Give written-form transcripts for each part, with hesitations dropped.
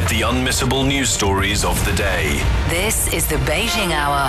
The unmissable news stories of the day. This is the Beijing Hour.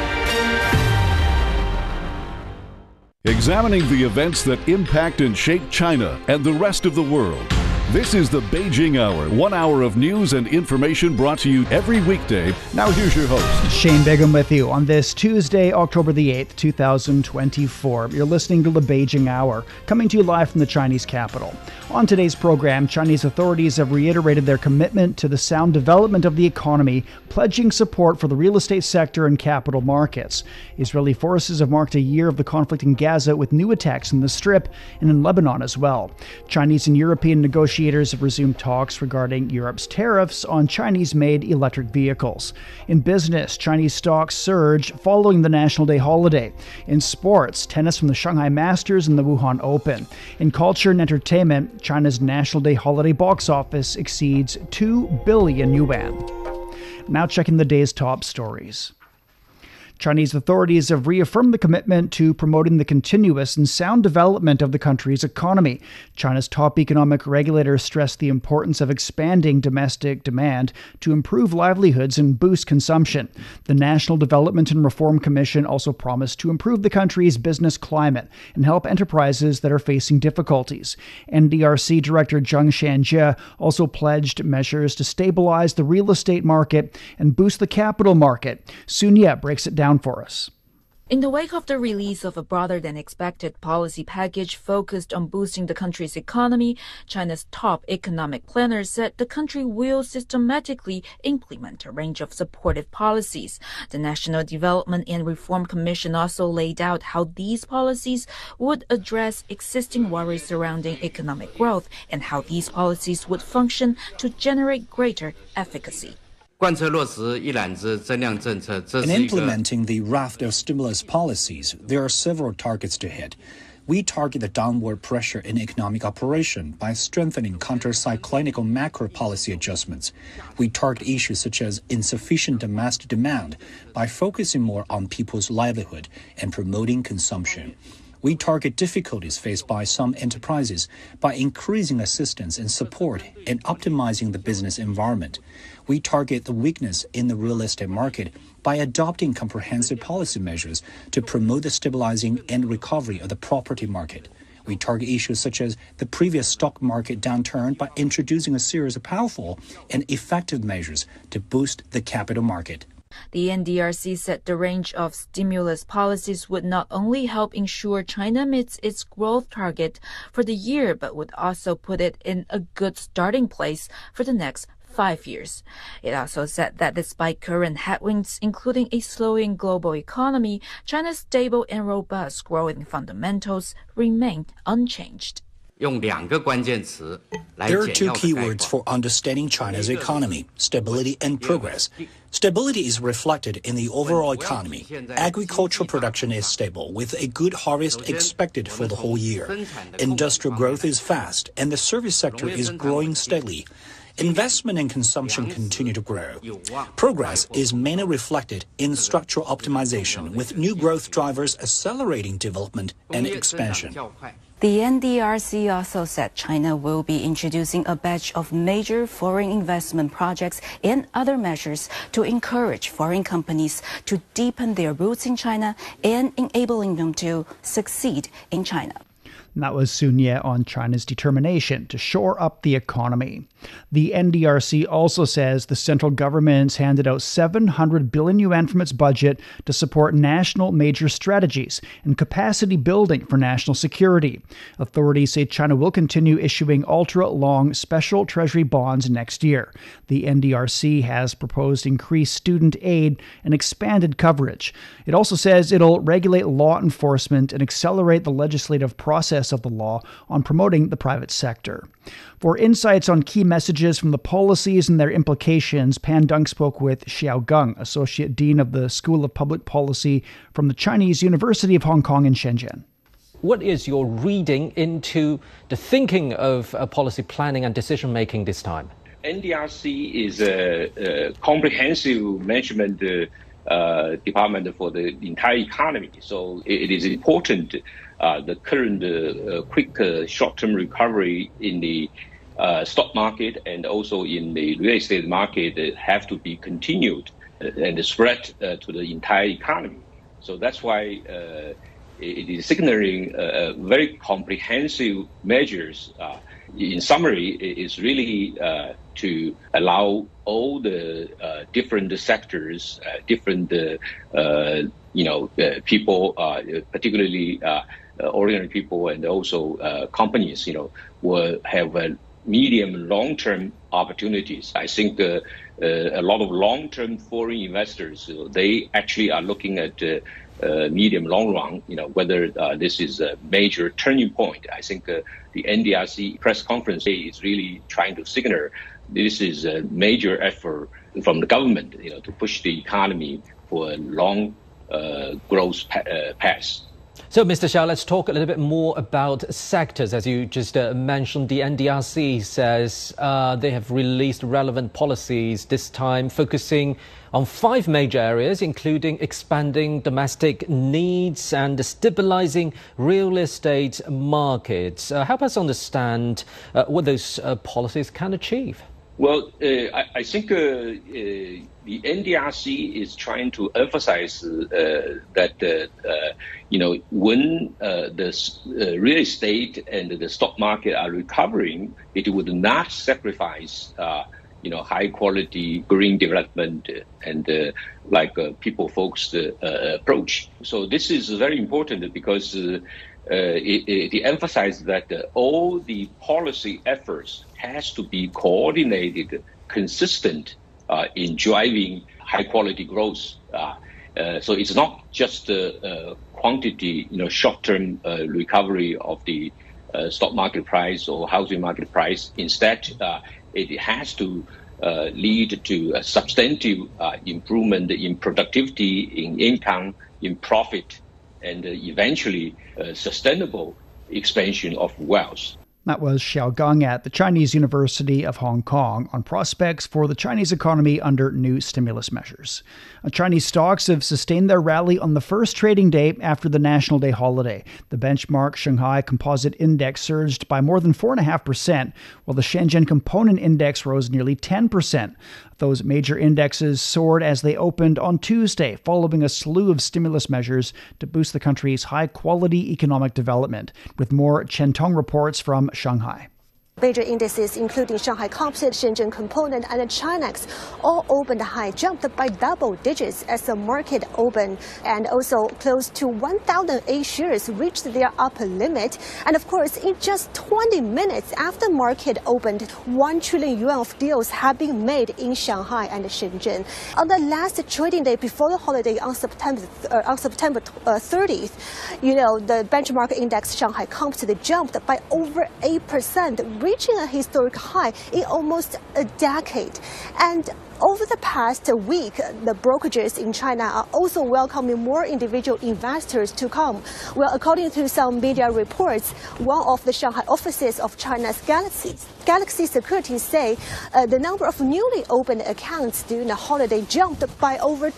Examining the events that impact and shape China and the rest of the world. This is the Beijing Hour, 1 hour of news and information brought to you every weekday. Now here's your host, Shane Bigham, with you on this Tuesday, October the 8th, 2024. You're listening to the Beijing Hour, coming to you live from the Chinese capital. On today's program, Chinese authorities have reiterated their commitment to the sound development of the economy, pledging support for the real estate sector and capital markets. Israeli forces have marked a year of the conflict in Gaza with new attacks in the Strip and in Lebanon as well. Chinese and European negotiators have resumed talks regarding Europe's tariffs on Chinese-made electric vehicles. In business, Chinese stocks surge following the National Day holiday. In sports, tennis from the Shanghai Masters and the Wuhan Open. In culture and entertainment, China's National Day holiday box office exceeds 2 billion yuan. Now checking the day's top stories. Chinese authorities have reaffirmed the commitment to promoting the continuous and sound development of the country's economy. China's top economic regulator stressed the importance of expanding domestic demand to improve livelihoods and boost consumption. The National Development and Reform Commission also promised to improve the country's business climate and help enterprises that are facing difficulties. NDRC Director Zheng Xianjie also pledged measures to stabilize the real estate market and boost the capital market. Sun Ye breaks it down for us. In the wake of the release of a broader-than-expected policy package focused on boosting the country's economy, China's top economic planner said the country will systematically implement a range of supportive policies. The National Development and Reform Commission also laid out how these policies would address existing worries surrounding economic growth and how these policies would function to generate greater efficacy. In implementing the raft of stimulus policies, there are several targets to hit. We target the downward pressure in economic operation by strengthening counter-cyclonic macro policy adjustments. We target issues such as insufficient domestic demand by focusing more on people's livelihood and promoting consumption. We target difficulties faced by some enterprises by increasing assistance and support and optimizing the business environment. We target the weakness in the real estate market by adopting comprehensive policy measures to promote the stabilizing and recovery of the property market. We target issues such as the previous stock market downturn by introducing a series of powerful and effective measures to boost the capital market. The NDRC said the range of stimulus policies would not only help ensure China meets its growth target for the year, but would also put it in a good starting place for the next 5 years. It also said that despite current headwinds, including a slowing global economy, China's stable and robust growing fundamentals remain unchanged. There are two keywords for understanding China's economy: stability and progress. Stability is reflected in the overall economy. Agricultural production is stable, with a good harvest expected for the whole year. Industrial growth is fast, and the service sector is growing steadily. Investment and consumption continue to grow. Progress is mainly reflected in structural optimization, with new growth drivers accelerating development and expansion. The NDRC also said China will be introducing a batch of major foreign investment projects and other measures to encourage foreign companies to deepen their roots in China and enabling them to succeed in China. And that was Sun Ye on China's determination to shore up the economy. The NDRC also says the central government's handed out 700 billion yuan from its budget to support national major strategies and capacity building for national security. Authorities say China will continue issuing ultra-long special treasury bonds next year. The NDRC has proposed increased student aid and expanded coverage. It also says it'll regulate law enforcement and accelerate the legislative process of the law on promoting the private sector. For insights on key messages from the policies and their implications, Pan Dung spoke with Xiao Geng, Associate Dean of the School of Public Policy from the Chinese University of Hong Kong in Shenzhen. What is your reading into the thinking of policy planning and decision-making this time? NDRC is a comprehensive management department for the entire economy. So it is important the current quick short-term recovery in the stock market and also in the real estate market have to be continued and spread to the entire economy. So that's why it is signaling very comprehensive measures. In summary, it is really to allow all the different sectors, different people, particularly ordinary people, and also companies, will have medium, long-term opportunities. I think a lot of long-term foreign investors, they actually are looking at medium, long run, whether this is a major turning point. I think the NDRC press conference is really trying to signal this is a major effort from the government, to push the economy for a long growth path. So, Mr. Xiao, let's talk a little bit more about sectors. As you just mentioned, the NDRC says they have released relevant policies, this time focusing on 5 major areas, including expanding domestic needs and stabilizing real estate markets. Help us understand what those policies can achieve. Well, I think the NDRC is trying to emphasize that when the real estate and the stock market are recovering, it would not sacrifice high quality green development and people-focused approach. So this is very important because it emphasizes that all the policy efforts has to be coordinated, consistent in driving high quality growth. So it's not just quantity, short-term recovery of the stock market price or housing market price. Instead, it has to lead to a substantive improvement in productivity, in income, in profit, and eventually sustainable expansion of wealth. That was Xiao Gang at the Chinese University of Hong Kong on prospects for the Chinese economy under new stimulus measures. Chinese stocks have sustained their rally on the first trading day after the National Day holiday. The benchmark Shanghai Composite Index surged by more than 4.5%, while the Shenzhen Component Index rose nearly 10%. Those major indexes soared as they opened on Tuesday, following a slew of stimulus measures to boost the country's high-quality economic development. With more, Chen Tong reports from Shanghai. Major indices, including Shanghai Composite, Shenzhen Component, and Chinex, all opened high, jumped by double digits as the market opened, and also close to 1,008 shares reached their upper limit. And of course, in just 20 minutes after market opened, 1 trillion yuan of deals have been made in Shanghai and Shenzhen. On the last trading day before the holiday on September 30th, the benchmark index Shanghai Composite jumped by over 8%, reaching a historic high in almost a decade. And over the past week, the brokerages in China are also welcoming more individual investors to come. Well, according to some media reports, one of the Shanghai offices of China's Galaxy Securities say the number of newly opened accounts during the holiday jumped by over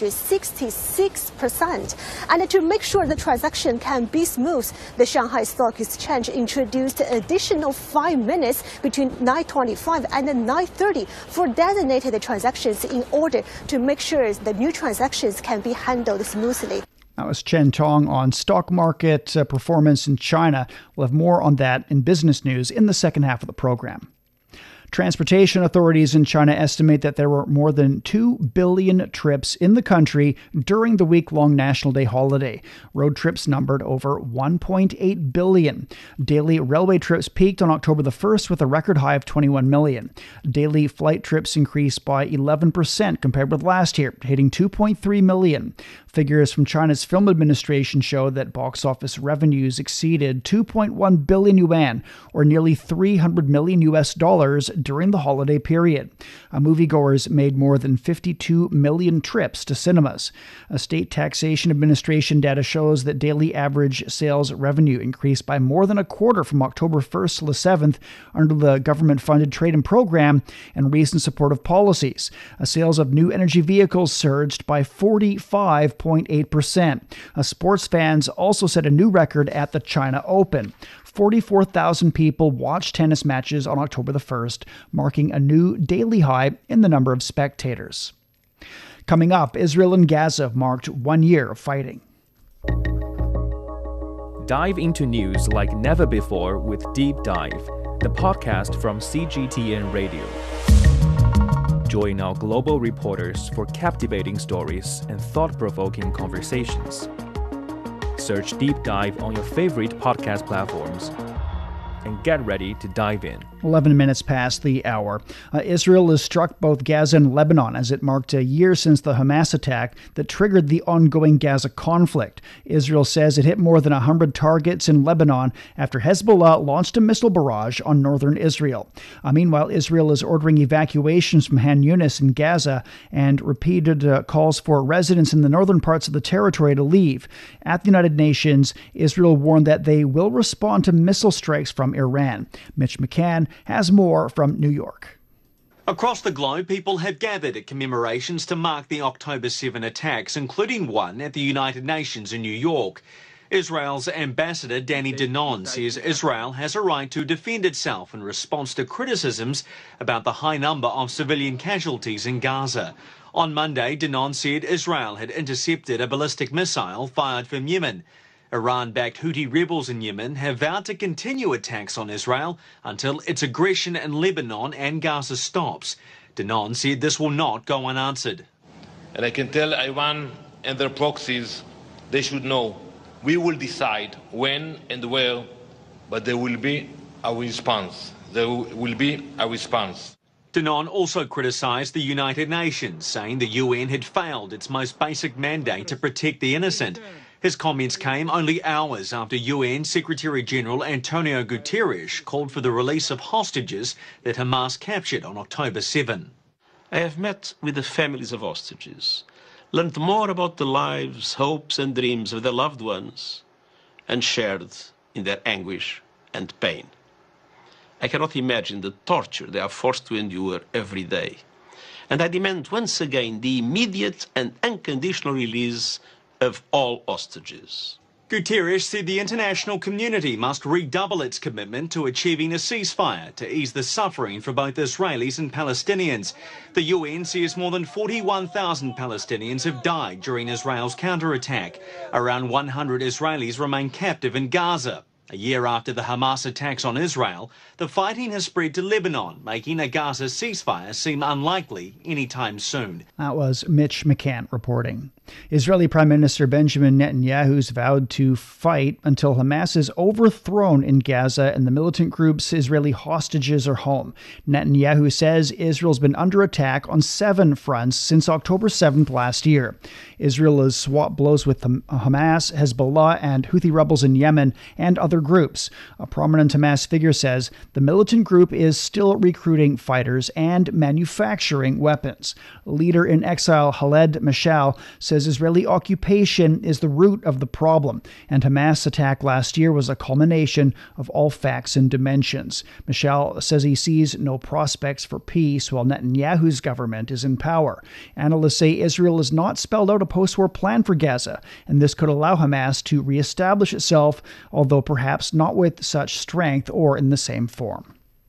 266%. And to make sure the transaction can be smooth, the Shanghai Stock Exchange introduced additional 5 minutes between 9:25 and 9:30 for designated transactions in order to make sure the new transactions can be handled smoothly. That was Chen Tong on stock market performance in China. We'll have more on that in business news in the second half of the program. Transportation authorities in China estimate that there were more than 2 billion trips in the country during the week-long National Day holiday. Road trips numbered over 1.8 billion. Daily railway trips peaked on October the 1st with a record high of 21 million. Daily flight trips increased by 11% compared with last year, hitting 2.3 million. Figures from China's Film Administration show that box office revenues exceeded 2.1 billion yuan, or nearly $300 million during the holiday period. Moviegoers made more than 52 million trips to cinemas. A state taxation administration data shows that daily average sales revenue increased by more than a quarter from October 1st to the 7th under the government-funded trade-in program and recent supportive policies. Sales of new energy vehicles surged by 45.8%. Sports fans also set a new record at the China Open. 44,000 people watched tennis matches on October the 1st, marking a new daily high in the number of spectators. Coming up, Israel and Gaza marked 1 year of fighting. Dive into news like never before with Deep Dive, the podcast from CGTN Radio. Join our global reporters for captivating stories and thought-provoking conversations. Search Deep Dive on your favorite podcast platforms and get ready to dive in. 11 minutes past the hour. Israel has struck both Gaza and Lebanon as it marked a year since the Hamas attack that triggered the ongoing Gaza conflict. Israel says it hit more than 100 targets in Lebanon after Hezbollah launched a missile barrage on northern Israel. Meanwhile, Israel is ordering evacuations from Han Yunis in Gaza and repeated calls for residents in the northern parts of the territory to leave. At the United Nations, Israel warned that they will respond to missile strikes from Iran. Mitch McCann has more from New York. Across the globe, people have gathered at commemorations to mark the October 7 attacks, including one at the United Nations in New York. Israel's ambassador Danny Danon says Israel has a right to defend itself in response to criticisms about the high number of civilian casualties in Gaza. On Monday, Danon said Israel had intercepted a ballistic missile fired from Yemen. Iran-backed Houthi rebels in Yemen have vowed to continue attacks on Israel until its aggression in Lebanon and Gaza stops. Danon said this will not go unanswered. And I can tell Iran and their proxies, they should know, we will decide when and where, but there will be a response. There will be a response. Danon also criticised the United Nations, saying the UN had failed its most basic mandate to protect the innocent. His comments came only hours after UN Secretary-General Antonio Guterres called for the release of hostages that Hamas captured on October 7. I have met with the families of hostages, learned more about the lives, hopes and dreams of their loved ones, and shared in their anguish and pain. I cannot imagine the torture they are forced to endure every day. And I demand once again the immediate and unconditional release of all hostages. Guterres said the international community must redouble its commitment to achieving a ceasefire to ease the suffering for both Israelis and Palestinians. The UN says more than 41,000 Palestinians have died during Israel's counterattack. Around 100 Israelis remain captive in Gaza. A year after the Hamas attacks on Israel, the fighting has spread to Lebanon, making a Gaza ceasefire seem unlikely anytime soon. That was Mitch McCann reporting. Israeli Prime Minister Benjamin Netanyahu's vowed to fight until Hamas is overthrown in Gaza and the militant group's Israeli hostages are home. Netanyahu says Israel's been under attack on 7 fronts since October 7th last year. Israel has swapped blows with Hamas, Hezbollah, and Houthi rebels in Yemen and other groups. A prominent Hamas figure says the militant group is still recruiting fighters and manufacturing weapons. Leader in exile Khaled Mashal says Israeli occupation is the root of the problem, and Hamas' attack last year was a culmination of all facts and dimensions. Mashal says he sees no prospects for peace while Netanyahu's government is in power. Analysts say Israel has not spelled out a post-war plan for Gaza, and this could allow Hamas to reestablish itself, although perhaps not with such strength or in the same form.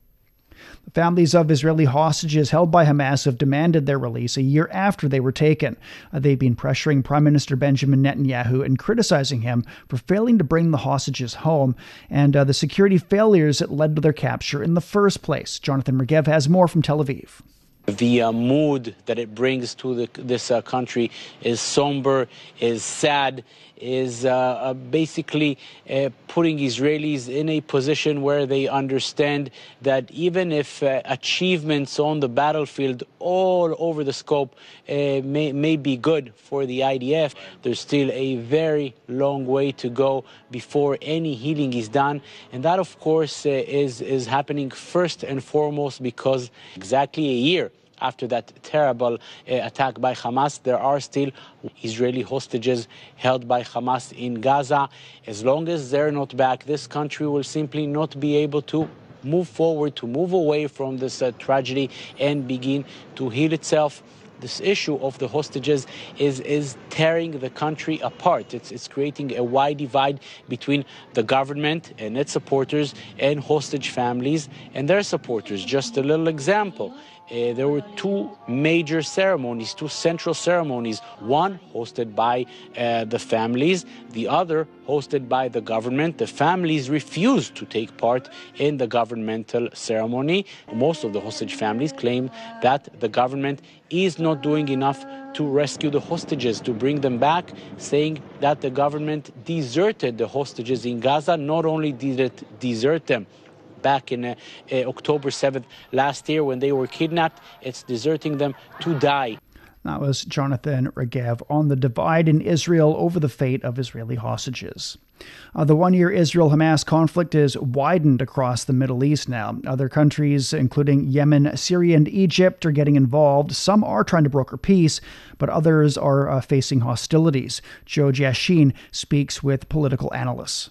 The families of Israeli hostages held by Hamas have demanded their release a year after they were taken. They've been pressuring Prime Minister Benjamin Netanyahu and criticizing him for failing to bring the hostages home and the security failures that led to their capture in the first place. Jonathan Regev has more from Tel Aviv. The mood that it brings to this country is somber, is sad, is basically putting Israelis in a position where they understand that even if achievements on the battlefield all over the scope may be good for the IDF, there's still a very long way to go before any healing is done. And that, of course, is happening first and foremost because exactly a year after that terrible attack by Hamas, there are still Israeli hostages held by Hamas in Gaza. As long as they're not back, this country will simply not be able to move forward, to move away from this tragedy and begin to heal itself. this issue of the hostages is tearing the country apart. It's creating a wide divide between the government and its supporters and hostage families and their supporters. Just a little example. There were two major ceremonies, two central ceremonies, one hosted by the families, the other hosted by the government. The families refused to take part in the governmental ceremony. Most of the hostage families claim that the government is not doing enough to rescue the hostages, to bring them back, saying that the government deserted the hostages in Gaza. Not only did it desert them back in October 7th last year when they were kidnapped, it's deserting them to die. That was Jonathan Regev on the divide in Israel over the fate of Israeli hostages. The one-year Israel-Hamas conflict is widened across the Middle East now. Other countries, including Yemen, Syria, and Egypt, are getting involved. Some are trying to broker peace, but others are facing hostilities. Joe Jashin speaks with political analysts.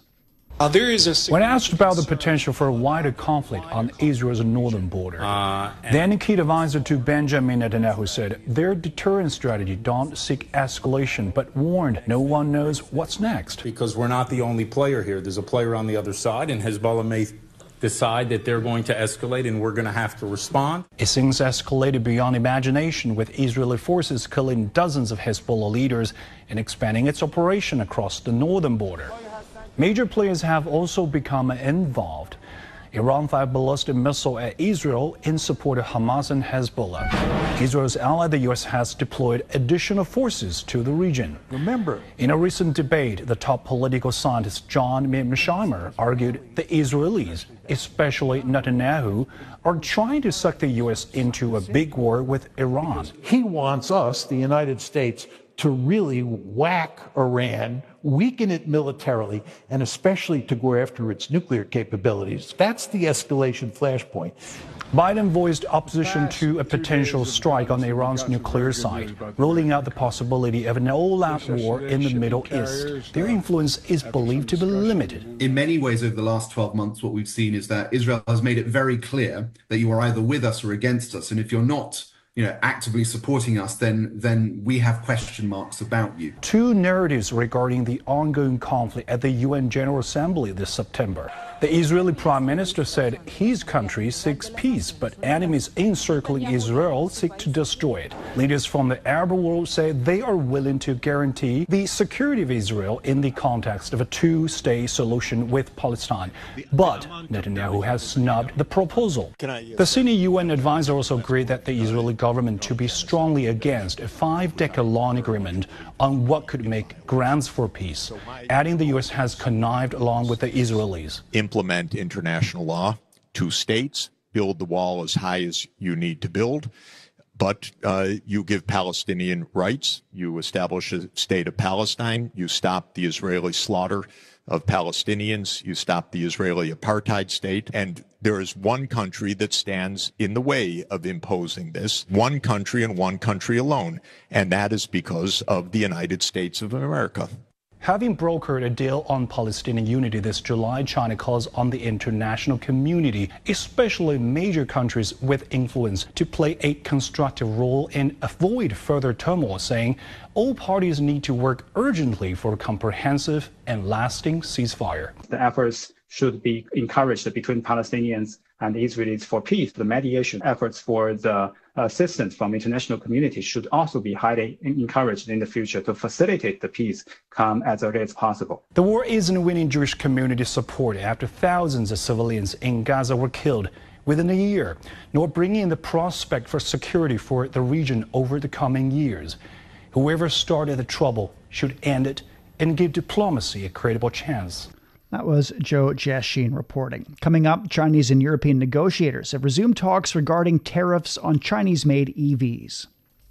When asked about the potential for a wider conflict on Israel's northern border, then key advisor to Benjamin Netanyahu said their deterrence strategy don't seek escalation, but warned no one knows what's next. Because we're not the only player here. There's a player on the other side, and Hezbollah may decide that they're going to escalate and we're going to have to respond. It seems escalated beyond imagination, with Israeli forces killing dozens of Hezbollah leaders and expanding its operation across the northern border. Major players have also become involved. Iran fired ballistic missile at Israel in support of Hamas and Hezbollah. Israel's ally, the U.S., has deployed additional forces to the region. Remember, in a recent debate, the top political scientist John Mearsheimer argued the Israelis, especially Netanyahu, are trying to suck the U.S. into a big war with Iran. He wants us, the United States, to really whack Iran, weaken it militarily, and especially to go after its nuclear capabilities. That's the escalation flashpoint. Biden voiced opposition to a potential strike on Iran's nuclear site, ruling out the possibility of an all-out war in the Middle East. Their influence is believed to be limited. In many ways, over the last 12 months, what we've seen is that Israel has made it very clear that you are either with us or against us. And if you're not actively supporting us, then we have question marks about you. Two narratives regarding the ongoing conflict at the UN General Assembly this September. The Israeli Prime Minister said his country seeks peace, but enemies encircling Israel seek to destroy it. Leaders from the Arab world say they are willing to guarantee the security of Israel in the context of a two-state solution with Palestine. But Netanyahu has snubbed the proposal. The senior UN advisor also agreed that the Israeli government to be strongly against a 5-decade-long agreement on what could make grounds for peace, adding the U.S. has connived along with the Israelis. Implement international law, 2 states, build the wall as high as you need to build, but you give Palestinian rights, you establish a state of Palestine, you stop the Israeli slaughter of Palestinians, you stop the Israeli apartheid state, and there is one country that stands in the way of imposing this, one country and one country alone, and that is because of the United States of America. Having brokered a deal on Palestinian unity this July, China calls on the international community, especially major countries with influence, to play a constructive role and avoid further turmoil, saying all parties need to work urgently for a comprehensive and lasting ceasefire. The efforts should be encouraged between Palestinians and Israelis for peace. The mediation efforts for the assistance from international community should also be highly encouraged in the future to facilitate the peace come as early as possible. The war isn't winning Jewish community support after thousands of civilians in Gaza were killed within a year, nor bringing the prospect for security for the region over the coming years. Whoever started the trouble should end it and give diplomacy a credible chance. That was Joe Jashin reporting. Coming up, Chinese and European negotiators have resumed talks regarding tariffs on Chinese-made EVs.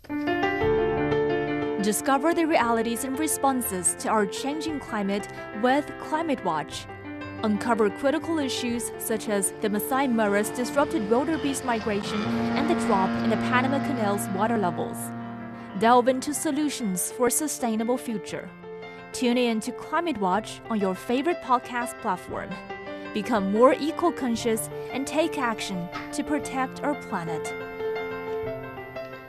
Discover the realities and responses to our changing climate with Climate Watch. Uncover critical issues such as the Masai Mara's disrupted wildebeest migration and the drop in the Panama Canal's water levels. Delve into solutions for a sustainable future. Tune in to Climate Watch on your favorite podcast platform. Become more eco-conscious and take action to protect our planet.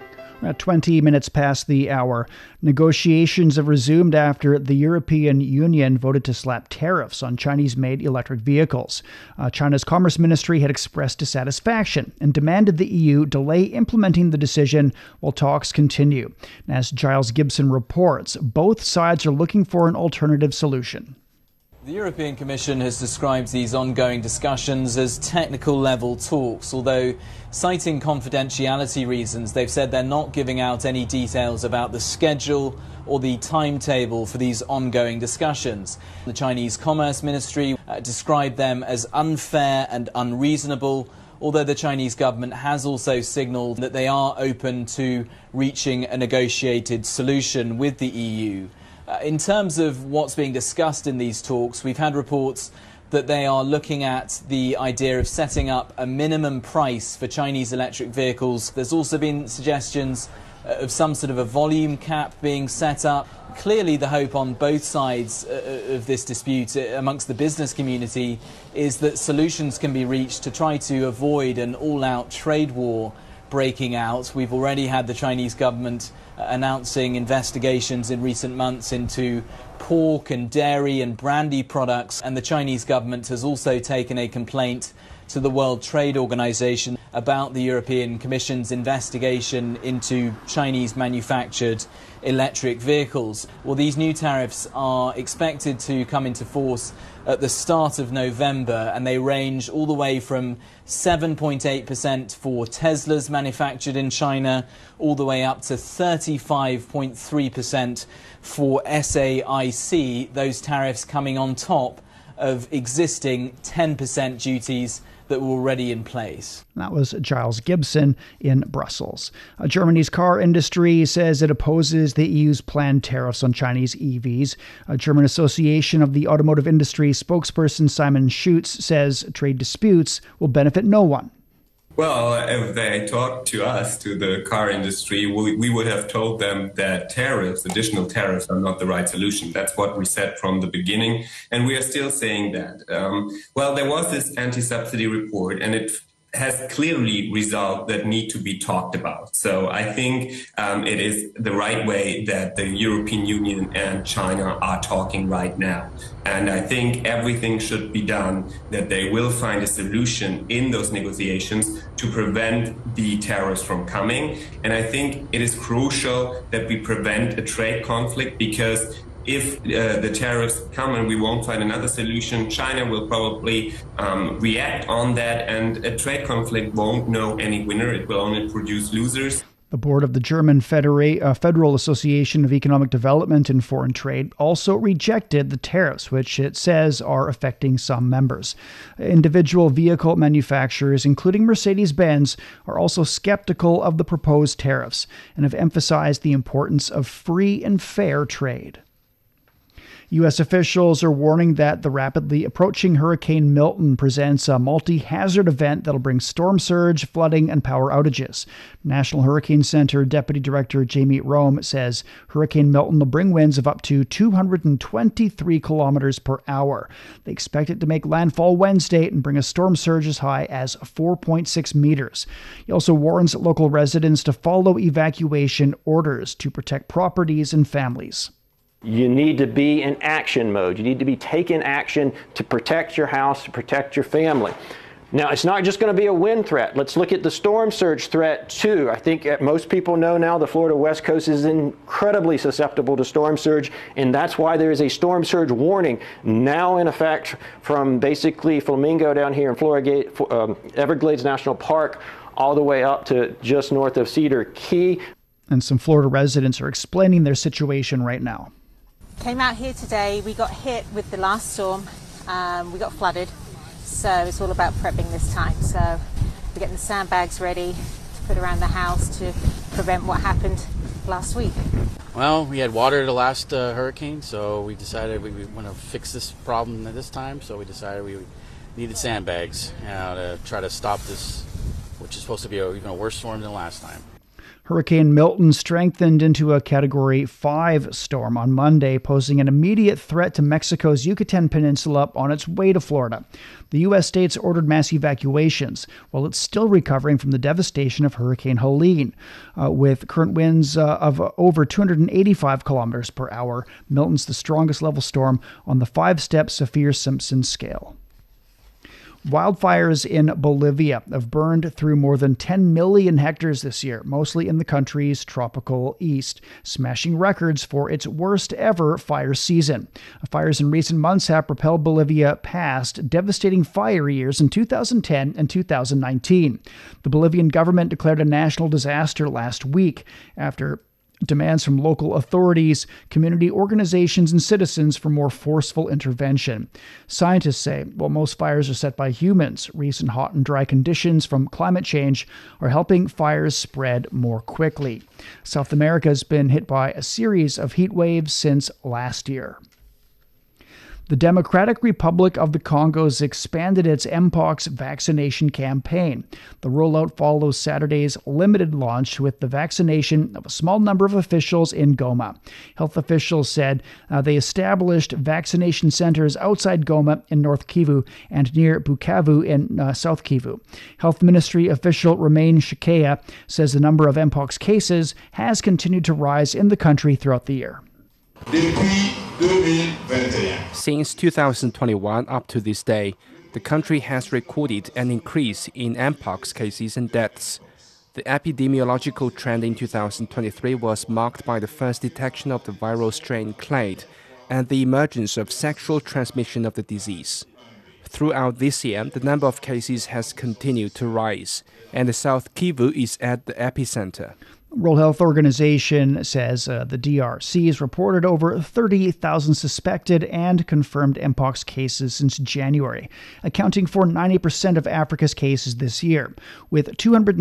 At 20 minutes past the hour, negotiations have resumed after the European Union voted to slap tariffs on Chinese-made electric vehicles. China's Commerce Ministry had expressed dissatisfaction and demanded the EU delay implementing the decision while talks continue. As Giles Gibson reports, both sides are looking for an alternative solution. The European Commission has described these ongoing discussions as technical-level talks, although citing confidentiality reasons, they've said they're not giving out any details about the schedule or the timetable for these ongoing discussions. The Chinese Commerce Ministry described them as unfair and unreasonable, although the Chinese government has also signalled that they are open to reaching a negotiated solution with the EU. In terms of what's being discussed in these talks, we've had reports that they are looking at the idea of setting up a minimum price for Chinese electric vehicles. There's also been suggestions of some sort of a volume cap being set up. Clearly, the hope on both sides of this dispute amongst the business community is that solutions can be reached to try to avoid an all-out trade war breaking out. We've already had the Chinese government announcing investigations in recent months into pork and dairy and brandy products, and the Chinese government has also taken a complaint to the World Trade Organization about the European Commission's investigation into Chinese manufactured electric vehicles. Well, these new tariffs are expected to come into force at the start of November, and they range all the way from 7.8% for Teslas manufactured in China, all the way up to 35.3% for SAIC, those tariffs coming on top of existing 10% duties that were already in place. That was Giles Gibson in Brussels. Germany's car industry says it opposes the EU's planned tariffs on Chinese EVs. A German Association of the Automotive Industry spokesperson Simon Schutz says trade disputes will benefit no one. Well, if they talked to us, to the car industry, we would have told them that tariffs, additional tariffs, are not the right solution. That's what we said from the beginning, and we are still saying that. Well, there was this anti-subsidy report, and it has clearly results that need to be talked about. So I think it is the right way that the European Union and China are talking right now. And I think everything should be done that they will find a solution in those negotiations to prevent the tariffs from coming. And I think it is crucial that we prevent a trade conflict, because if the tariffs come and we won't find another solution, China will probably react on that, and a trade conflict won't know any winner. It will only produce losers. The board of the German Federal Association of Economic Development and Foreign Trade also rejected the tariffs, which it says are affecting some members. Individual vehicle manufacturers, including Mercedes-Benz, are also skeptical of the proposed tariffs and have emphasized the importance of free and fair trade. U.S. officials are warning that the rapidly approaching Hurricane Milton presents a multi-hazard event that'll bring storm surge, flooding, and power outages. National Hurricane Center Deputy Director Jamie Rome says Hurricane Milton will bring winds of up to 223 kilometers per hour. They expect it to make landfall Wednesday and bring a storm surge as high as 4.6 meters. He also warns local residents to follow evacuation orders to protect properties and families. You need to be in action mode. You need to be taking action to protect your house, to protect your family. Now, it's not just going to be a wind threat. Let's look at the storm surge threat, too. I think most people know now the Florida West Coast is incredibly susceptible to storm surge, and that's why there is a storm surge warning now in effect from basically Flamingo down here in Everglades National Park all the way up to just north of Cedar Key. And some Florida residents are explaining their situation right now. Came out here today, we got hit with the last storm, we got flooded, so it's all about prepping this time. So we're getting the sandbags ready to put around the house to prevent what happened last week. Well, we had water the last hurricane, so we decided we want to fix this problem this time, so we decided we needed sandbags to try to stop this, which is supposed to be even a worse storm than last time. Hurricane Milton strengthened into a Category 5 storm on Monday, posing an immediate threat to Mexico's Yucatan Peninsula on its way to Florida. The U.S. states ordered mass evacuations, while it's still recovering from the devastation of Hurricane Helene. With current winds of over 285 kilometers per hour, Milton's the strongest level storm on the 5-step Saffir-Simpson scale. Wildfires in Bolivia have burned through more than 10 million hectares this year, mostly in the country's tropical east, smashing records for its worst ever fire season. Fires in recent months have propelled Bolivia past devastating fire years in 2010 and 2019. The Bolivian government declared a national disaster last week after demands from local authorities, community organizations, and citizens for more forceful intervention. Scientists say while most fires are set by humans, recent hot and dry conditions from climate change are helping fires spread more quickly. South America has been hit by a series of heat waves since last year. The Democratic Republic of the Congo has expanded its Mpox vaccination campaign. The rollout follows Saturday's limited launch with the vaccination of a small number of officials in Goma. Health officials said they established vaccination centers outside Goma in North Kivu and near Bukavu in South Kivu. Health Ministry official Romain Shikea says the number of Mpox cases has continued to rise in the country throughout the year. Since 2021 up to this day, the country has recorded an increase in Mpox cases and deaths. The epidemiological trend in 2023 was marked by the first detection of the viral strain clade and the emergence of sexual transmission of the disease. Throughout this year, the number of cases has continued to rise, and the South Kivu is at the epicenter. World Health Organization says the DRC has reported over 30,000 suspected and confirmed Mpox cases since January, accounting for 90% of Africa's cases this year. With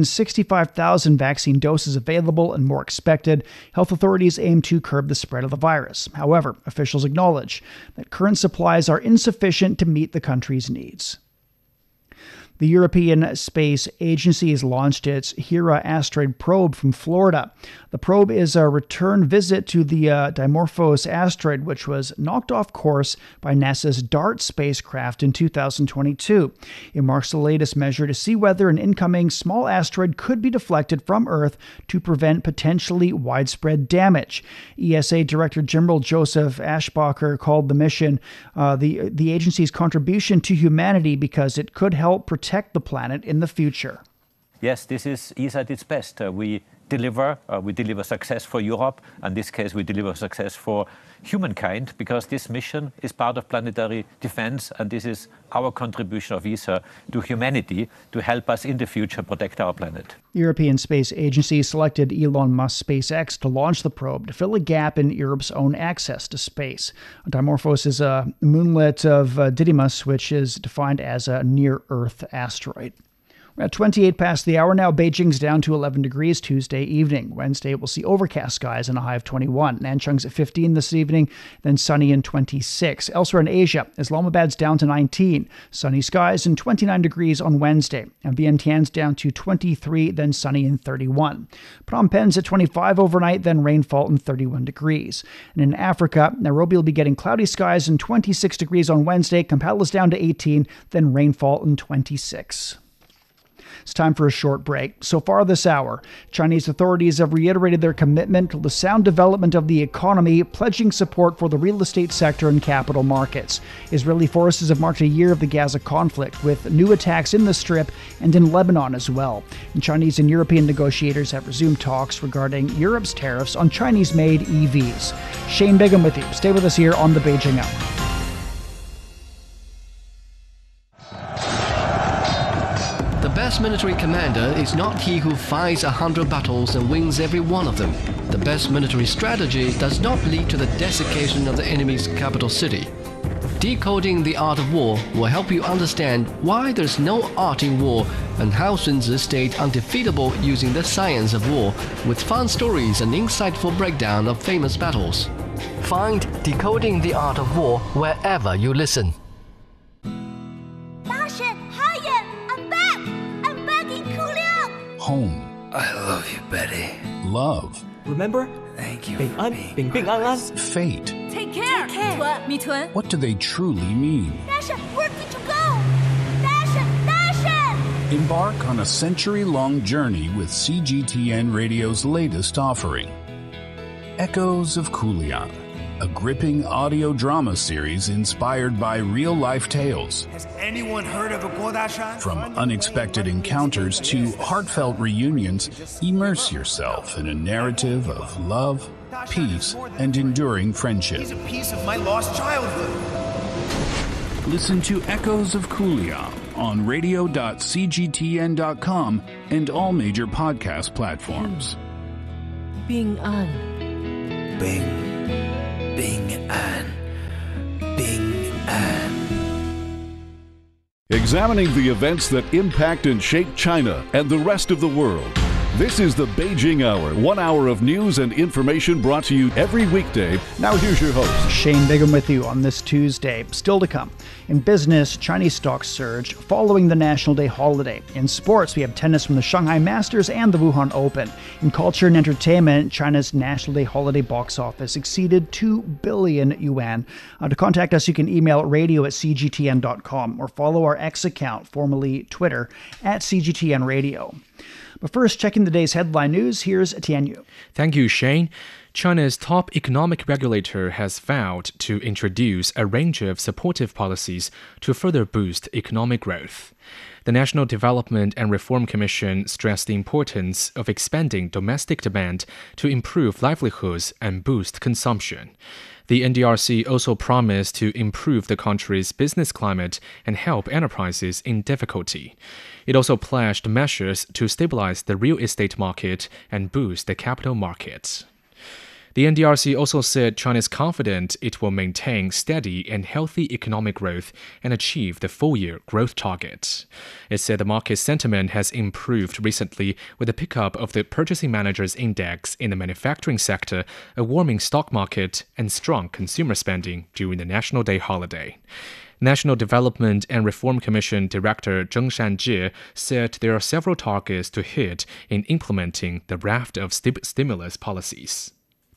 265,000 vaccine doses available and more expected, health authorities aim to curb the spread of the virus. However, officials acknowledge that current supplies are insufficient to meet the country's needs. The European Space Agency has launched its Hera asteroid probe from Florida. The probe is a return visit to the Dimorphos asteroid, which was knocked off course by NASA's DART spacecraft in 2022. It marks the latest measure to see whether an incoming small asteroid could be deflected from Earth to prevent potentially widespread damage. ESA Director General Joseph Ashbacher called the mission the agency's contribution to humanity because it could help protect the planet in the future. Yes, this is ESA at its best. We deliver success for Europe. In this case, we deliver success for humankind because this mission is part of planetary defense, and this is our contribution of ESA to humanity to help us in the future protect our planet. European Space Agency selected Elon Musk's SpaceX to launch the probe to fill a gap in Europe's own access to space. Dimorphos is a moonlet of Didymos, which is defined as a near-Earth asteroid. We're at 28 past the hour now. Beijing's down to 11 degrees Tuesday evening. Wednesday, we'll see overcast skies and a high of 21. Nanchang's at 15 this evening, then sunny and 26. Elsewhere in Asia, Islamabad's down to 19. Sunny skies and 29 degrees on Wednesday. And Vientiane's down to 23, then sunny and 31. Phnom Penh's at 25 overnight, then rainfall and 31 degrees. And in Africa, Nairobi will be getting cloudy skies and 26 degrees on Wednesday. Kampala's down to 18, then rainfall and 26. It's time for a short break. So far this hour, Chinese authorities have reiterated their commitment to the sound development of the economy, pledging support for the real estate sector and capital markets. Israeli forces have marked a year of the Gaza conflict, with new attacks in the Strip and in Lebanon as well. And Chinese and European negotiators have resumed talks regarding Europe's tariffs on Chinese-made EVs. Shane Bigham with you. Stay with us here on the Beijing Hour. The best military commander is not he who fights 100 battles and wins every one of them. The best military strategy does not lead to the desiccation of the enemy's capital city. Decoding the Art of War will help you understand why there's no art in war and how Sun Tzu stayed undefeatable using the science of war, with fun stories and insightful breakdown of famous battles. Find Decoding the Art of War wherever you listen. Home. I love you, Betty. love. Remember? Thank you. 平安，平平安安。 Fate. Take care. Take care. What do they truly mean? Dasha, where did you go? Dasha! Embark on a century-long journey with CGTN Radio's latest offering, Echoes of Kulian, a gripping audio drama series inspired by real-life tales. Has anyone heard of a Godashan? From unexpected encounters to heartfelt reunions, immerse yourself in a narrative of love, peace, and enduring friendship. He's a piece of my lost childhood. Listen to Echoes of Kulian on radio.cgtn.com and all major podcast platforms. Bing An. Bing An. Examining the events that impact and shape China and the rest of the world. This is the Beijing Hour, 1 hour of news and information brought to you every weekday. Now here's your host, Shane Bigham with you on this Tuesday. Still to come. In business, Chinese stocks surged following the National Day holiday. In sports, we have tennis from the Shanghai Masters and the Wuhan Open. In culture and entertainment, China's National Day holiday box office exceeded 2 billion yuan. To contact us, you can email radio@cgtn.com or follow our X account, formerly Twitter, @CGTNradio. But first, checking the day's headline news, here's Tianyu. Thank you, Shane. China's top economic regulator has vowed to introduce a range of supportive policies to further boost economic growth. The National Development and Reform Commission stressed the importance of expanding domestic demand to improve livelihoods and boost consumption. The NDRC also promised to improve the country's business climate and help enterprises in difficulty. It also pledged measures to stabilize the real estate market and boost the capital markets. The NDRC also said China is confident it will maintain steady and healthy economic growth and achieve the full-year growth target. It said the market sentiment has improved recently with the pickup of the Purchasing Managers' Index in the manufacturing sector, a warming stock market, and strong consumer spending during the National Day holiday. National Development and Reform Commission Director Zheng Shanjie said there are several targets to hit in implementing the raft of stimulus policies.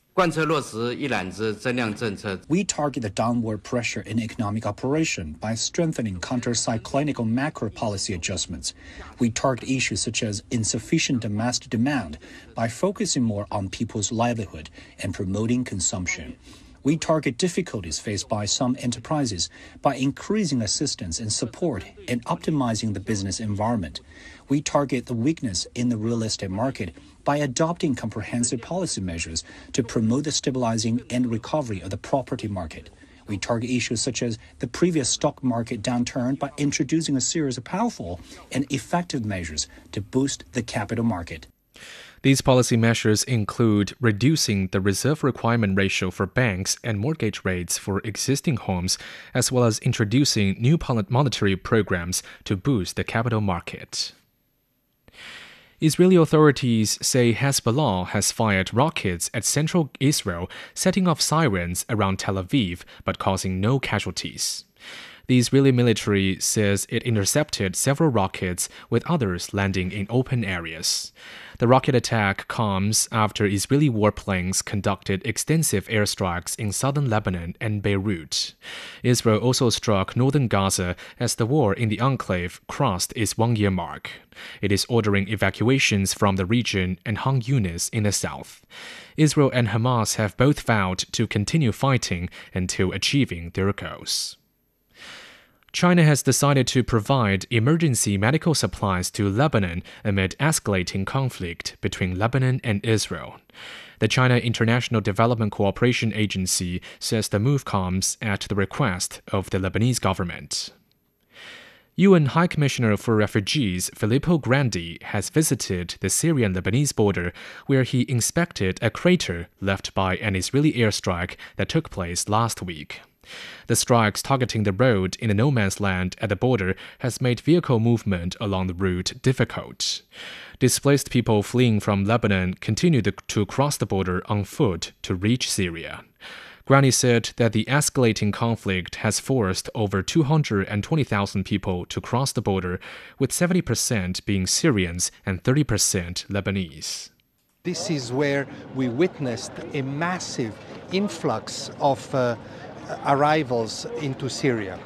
We target the downward pressure in economic operation by strengthening counter-cyclonic macro policy adjustments. We target issues such as insufficient domestic demand by focusing more on people's livelihood and promoting consumption. We target difficulties faced by some enterprises by increasing assistance and support and optimizing the business environment. We target the weakness in the real estate market by adopting comprehensive policy measures to promote the stabilizing and recovery of the property market. We target issues such as the previous stock market downturn by introducing a series of powerful and effective measures to boost the capital market. These policy measures include reducing the reserve requirement ratio for banks and mortgage rates for existing homes, as well as introducing new monetary programs to boost the capital market. Israeli authorities say Hezbollah has fired rockets at central Israel, setting off sirens around Tel Aviv, but causing no casualties. The Israeli military says it intercepted several rockets, with others landing in open areas. The rocket attack comes after Israeli warplanes conducted extensive airstrikes in southern Lebanon and Beirut. Israel also struck northern Gaza as the war in the enclave crossed its one-year mark. It is ordering evacuations from the region and Han Yunis in the south. Israel and Hamas have both vowed to continue fighting until achieving their goals. China has decided to provide emergency medical supplies to Lebanon amid escalating conflict between Lebanon and Israel. The China International Development Cooperation Agency says the move comes at the request of the Lebanese government. UN High Commissioner for Refugees Filippo Grandi has visited the Syrian-Lebanese border, where he inspected a crater left by an Israeli airstrike that took place last week. The strikes targeting the road in the no man's land at the border has made vehicle movement along the route difficult. Displaced people fleeing from Lebanon continue to cross the border on foot to reach Syria. Grandi said that the escalating conflict has forced over 220,000 people to cross the border, with 70% being Syrians and 30% Lebanese. This is where we witnessed a massive influx of arrivals into Syria.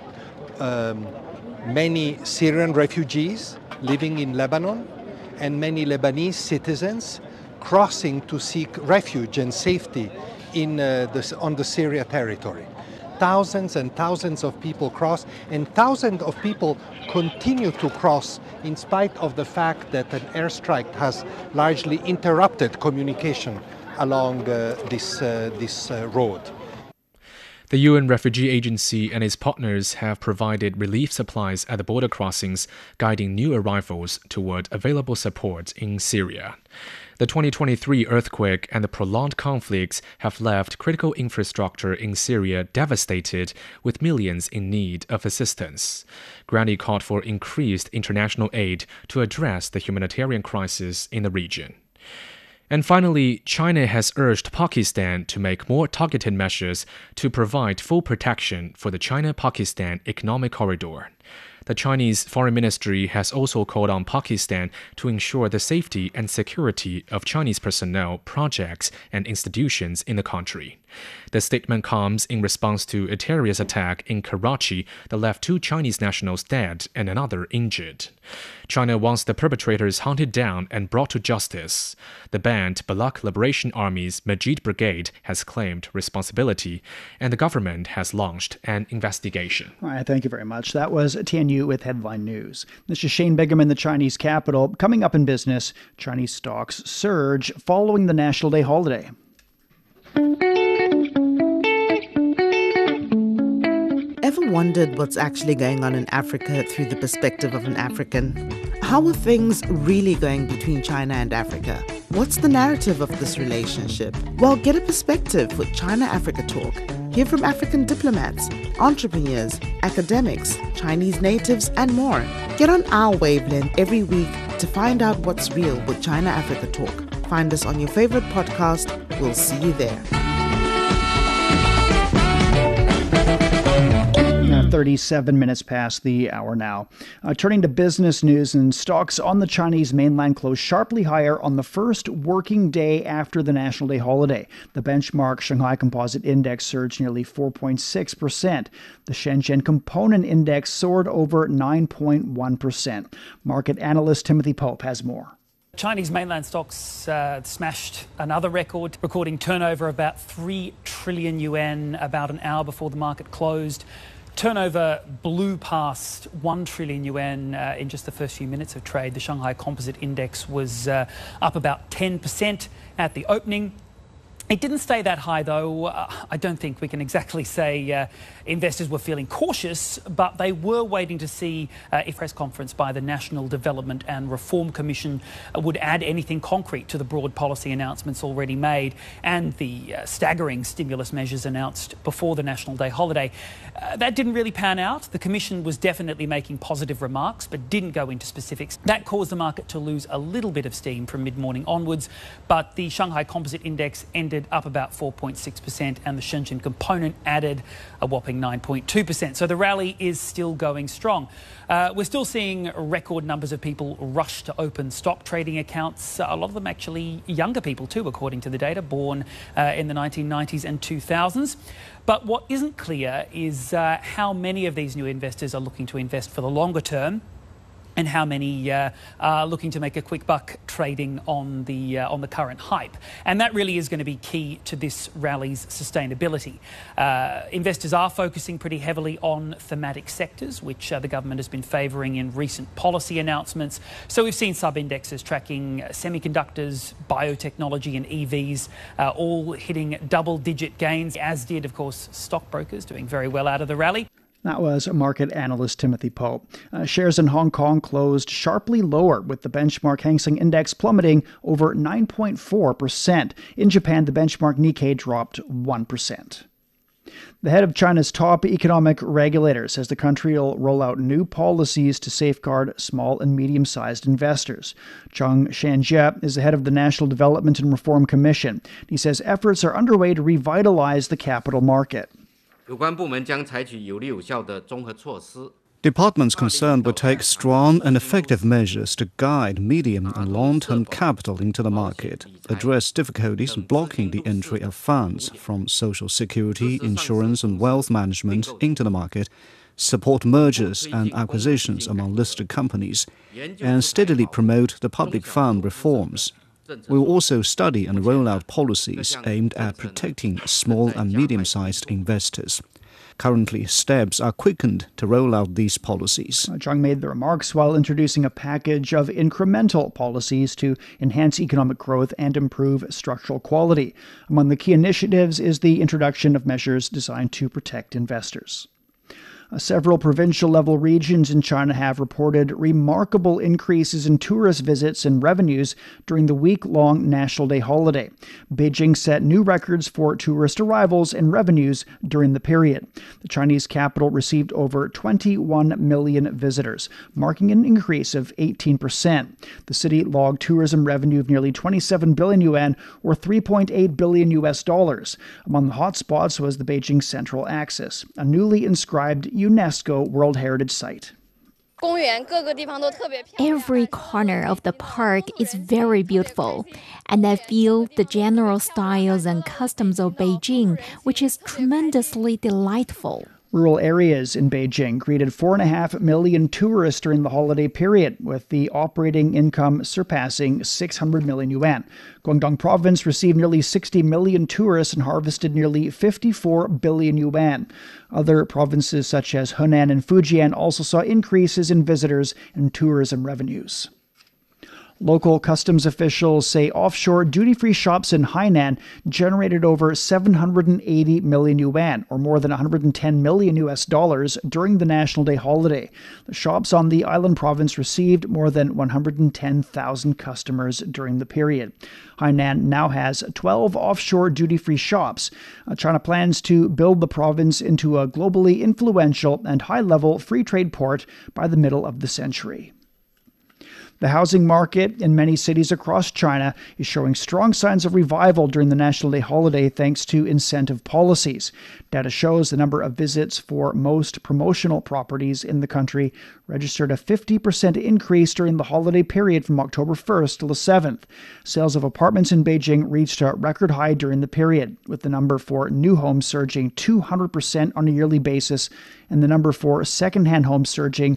Many Syrian refugees living in Lebanon and many Lebanese citizens crossing to seek refuge and safety on the Syria territory. Thousands and thousands of people cross, and thousands of people continue to cross in spite of the fact that an airstrike has largely interrupted communication along this road. The UN Refugee Agency and its partners have provided relief supplies at the border crossings, guiding new arrivals toward available support in Syria. The 2023 earthquake and the prolonged conflicts have left critical infrastructure in Syria devastated, with millions in need of assistance. Grandi called for increased international aid to address the humanitarian crisis in the region. And finally, China has urged Pakistan to make more targeted measures to provide full protection for the China-Pakistan economic corridor. The Chinese Foreign Ministry has also called on Pakistan to ensure the safety and security of Chinese personnel, projects, and institutions in the country. The statement comes in response to a terrorist attack in Karachi that left 2 Chinese nationals dead and another injured. China wants the perpetrators hunted down and brought to justice. The banned Balak Liberation Army's Majid Brigade has claimed responsibility, and the government has launched an investigation. All right, thank you very much. That was TNU with Headline News. This is Shane Bigham in the Chinese capital. Coming up in business, Chinese stocks surge following the National Day holiday. Ever wondered what's actually going on in Africa through the perspective of an African? How are things really going between China and Africa? What's the narrative of this relationship? Well, get a perspective with China-Africa Talk. Hear from African diplomats, entrepreneurs, academics, Chinese natives, and more. Get on our wavelength every week to find out what's real with China-Africa Talk. Find us on your favorite podcast. We'll see you there. 37 minutes past the hour now. Turning to business news, and stocks on the Chinese mainland closed sharply higher on the first working day after the National Day holiday. The benchmark Shanghai Composite Index surged nearly 4.6%. The Shenzhen Component Index soared over 9.1%. Market analyst Timothy Pope has more. Chinese mainland stocks smashed another record, recording turnover of about 3 trillion yuan about an hour before the market closed. Turnover blew past 1 trillion yuan in just the first few minutes of trade. The Shanghai Composite Index was up about 10% at the opening. It didn't stay that high, though. I don't think we can exactly say investors were feeling cautious, but they were waiting to see if press conference by the National Development and Reform Commission would add anything concrete to the broad policy announcements already made and the staggering stimulus measures announced before the National Day holiday. That didn't really pan out. The Commission was definitely making positive remarks, but didn't go into specifics. That caused the market to lose a little bit of steam from mid-morning onwards, but the Shanghai Composite Index ended up about 4.6%, and the Shenzhen Component added a whopping 9.2%. So the rally is still going strong. We're still seeing record numbers of people rush to open stock trading accounts. A lot of them actually younger people too, according to the data, born in the 1990s and 2000s. But what isn't clear is how many of these new investors are looking to invest for the longer term, and how many are looking to make a quick buck trading on the current hype. And that really is going to be key to this rally's sustainability. Investors are focusing pretty heavily on thematic sectors, which the government has been favouring in recent policy announcements. So we've seen sub-indexes tracking semiconductors, biotechnology and EVs all hitting double-digit gains, as did, of course, stockbrokers doing very well out of the rally. That was market analyst Timothy Pope. Shares in Hong Kong closed sharply lower, with the benchmark Hang Seng Index plummeting over 9.4%. In Japan, the benchmark Nikkei dropped 1%. The head of China's top economic regulator says the country will roll out new policies to safeguard small and medium-sized investors. Zhang Shanjie is the head of the National Development and Reform Commission. He says efforts are underway to revitalize the capital market. Departments concerned will take strong and effective measures to guide medium and long-term capital into the market, address difficulties blocking the entry of funds from social security, insurance and wealth management into the market, support mergers and acquisitions among listed companies, and steadily promote the public fund reforms. We will also study and roll out policies aimed at protecting small and medium-sized investors. Currently, steps are quickened to roll out these policies. Zhang made the remarks while introducing a package of incremental policies to enhance economic growth and improve structural quality. Among the key initiatives is the introduction of measures designed to protect investors. Several provincial-level regions in China have reported remarkable increases in tourist visits and revenues during the week-long National Day holiday. Beijing set new records for tourist arrivals and revenues during the period. The Chinese capital received over 21 million visitors, marking an increase of 18%. The city logged tourism revenue of nearly 27 billion yuan, or $3.8 billion US. Among the hotspots was the Beijing Central Axis, a newly inscribed UNESCO World Heritage Site. Every corner of the park is very beautiful, and I feel the general styles and customs of Beijing, which is tremendously delightful. Rural areas in Beijing greeted 4.5 million tourists during the holiday period, with the operating income surpassing 600 million yuan. Guangdong province received nearly 60 million tourists and harvested nearly 54 billion yuan. Other provinces such as Henan and Fujian also saw increases in visitors and tourism revenues. Local customs officials say offshore duty-free shops in Hainan generated over 780 million yuan, or more than $110 million US, during the National Day holiday. The shops on the island province received more than 110,000 customers during the period. Hainan now has 12 offshore duty-free shops. China plans to build the province into a globally influential and high-level free trade port by the middle of the century. The housing market in many cities across China is showing strong signs of revival during the National Day holiday thanks to incentive policies. Data shows the number of visits for most promotional properties in the country registered a 50% increase during the holiday period from October 1st till the 7th. Sales of apartments in Beijing reached a record high during the period, with the number for new homes surging 200% on a yearly basis and the number for second-hand homes surging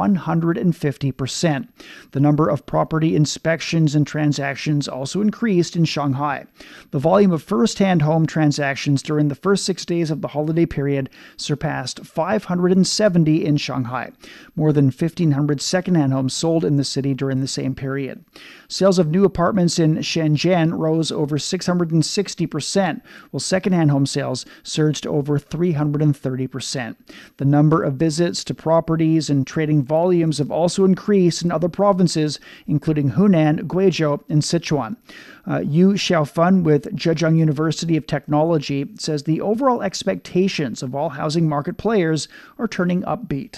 150%. The number of property inspections and transactions also increased in Shanghai. The volume of first-hand home transactions during the first 6 days of the holiday period surpassed 570 in Shanghai. More than 1,500 second-hand homes sold in the city during the same period. Sales of new apartments in Shenzhen rose over 660%, while second-hand home sales surged over 330%. The number of visits to properties and trading volumes have also increased in other provinces, including Hunan, Guizhou, and Sichuan. Yu Xiaofan with Zhejiang University of Technology says the overall expectations of all housing market players are turning upbeat.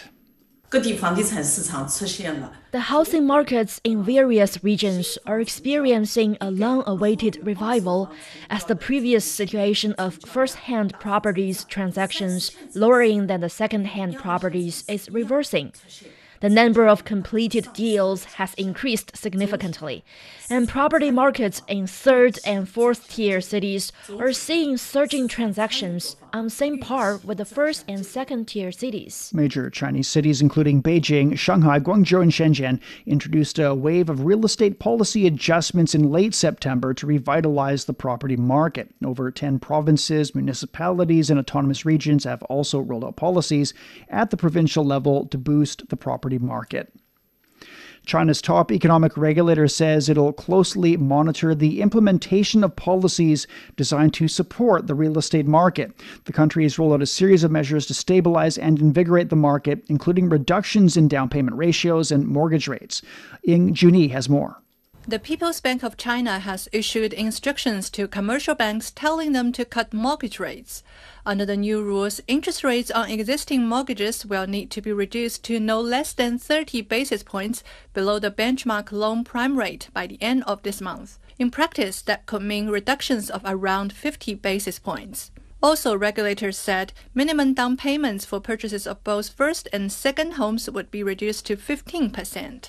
The housing markets in various regions are experiencing a long-awaited revival as the previous situation of first-hand properties transactions lowering than the second-hand properties is reversing. The number of completed deals has increased significantly, and property markets in third and fourth tier cities are seeing surging transactions on same par with the first and second tier cities. Major Chinese cities including Beijing, Shanghai, Guangzhou, and Shenzhen introduced a wave of real estate policy adjustments in late September to revitalize the property market. Over 10 provinces, municipalities, and autonomous regions have also rolled out policies at the provincial level to boost the property market. China's top economic regulator says it'll closely monitor the implementation of policies designed to support the real estate market. The country has rolled out a series of measures to stabilize and invigorate the market, including reductions in down payment ratios and mortgage rates. Ying Juni has more. The People's Bank of China has issued instructions to commercial banks telling them to cut mortgage rates. Under the new rules, interest rates on existing mortgages will need to be reduced to no less than 30 basis points below the benchmark loan prime rate by the end of this month. In practice, that could mean reductions of around 50 basis points. Also, regulators said minimum down payments for purchases of both first and second homes would be reduced to 15%.